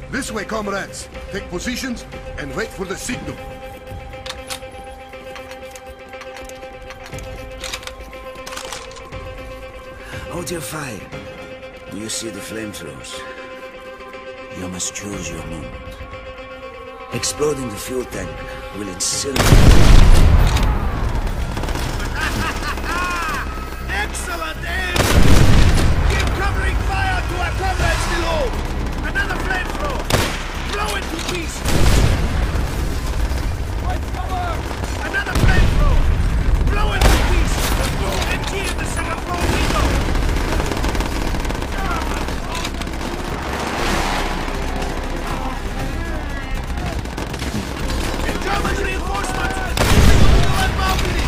This way, comrades. Take positions and wait for the signal. Hold your fire. Do you see the flamethrowers? You must choose your moment. Exploding the fuel tank will incinerate. Excellent aim! Give covering fire to our comrades below! Another flamethrower! Blow it to pieces! Another flamethrower! Blow it to pieces! And clear the second floor window! German reinforcements! Moving to the left balcony!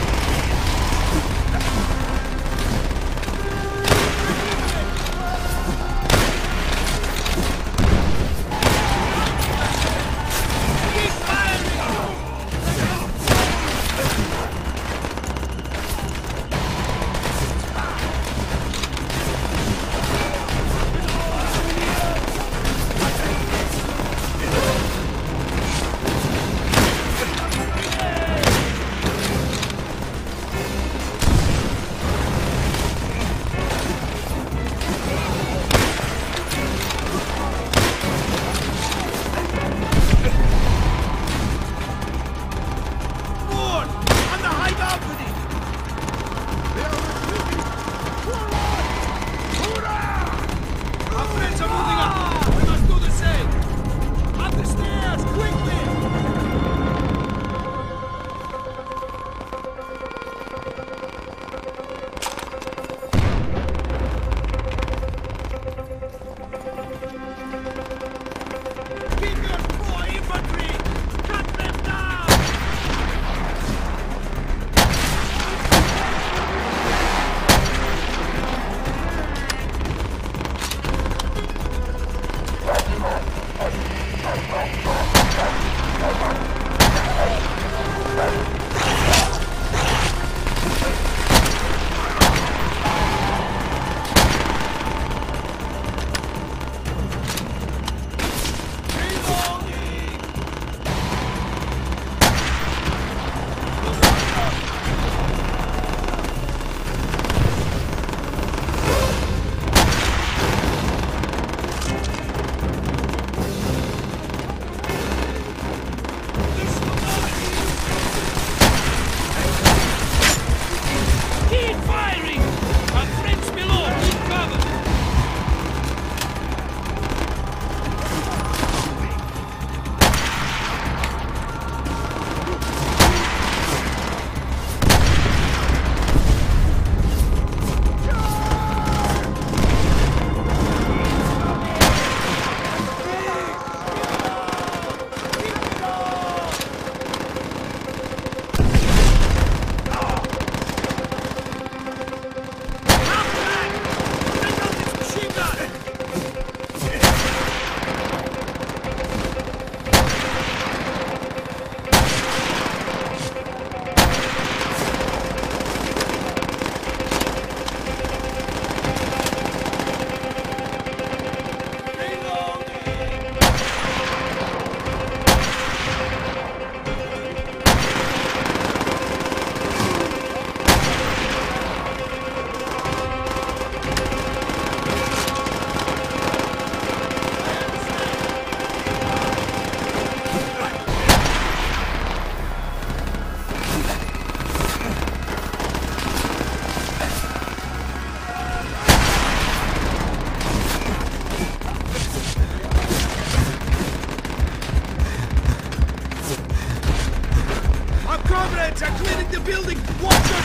Comrades are clearing the building! Watch your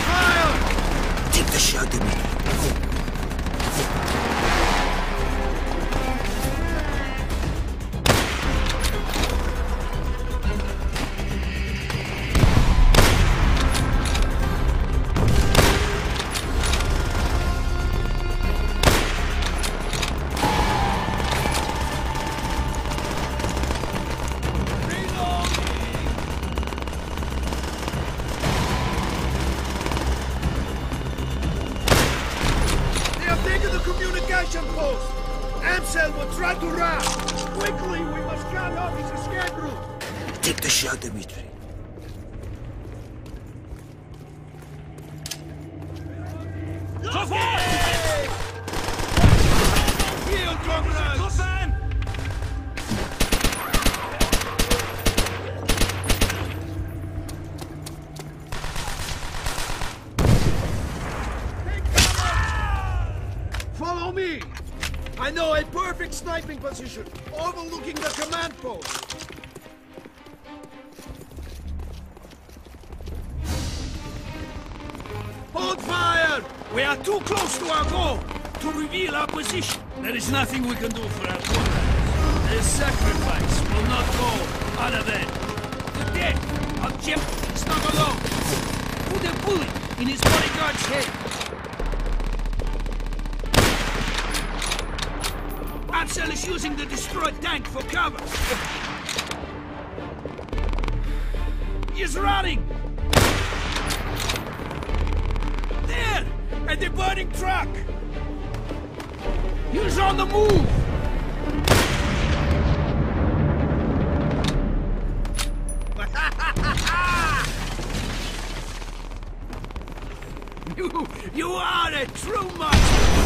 fire! Take the shot, Dimitri. Communication post! Amsel will try to run! Quickly, we must cut off his escape route! Take the shot, Dimitri. Field, comrades! Follow me! I know a perfect sniping position, overlooking the command post. Hold fire! We are too close to our goal to reveal our position. There is nothing we can do for our comrades. Their sacrifice will not go unavenged. The death of Jim is not alone. Put a bullet in his bodyguard's head. Ansel is using the destroyed tank for cover. He's running! There! At the burning truck! He's on the move! You are a true master!